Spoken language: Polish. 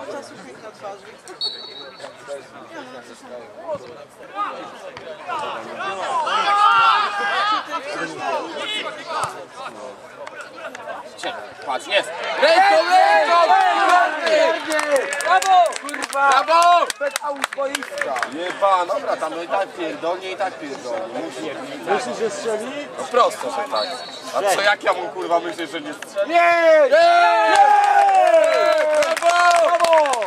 Czas uśmiech na twarzy. Patrz, jest! Ręką, ręką! Brawo! Kurwa! Brawo! Petał z boiska. Jeba, dobra, tam i tak pierdolnie, i tak pierdolnie. Myślisz, że strzeli? No prosto, że tak. A co jak ja mu kurwa myślę, że nie strzeli? Nie! Brawo! Brawo!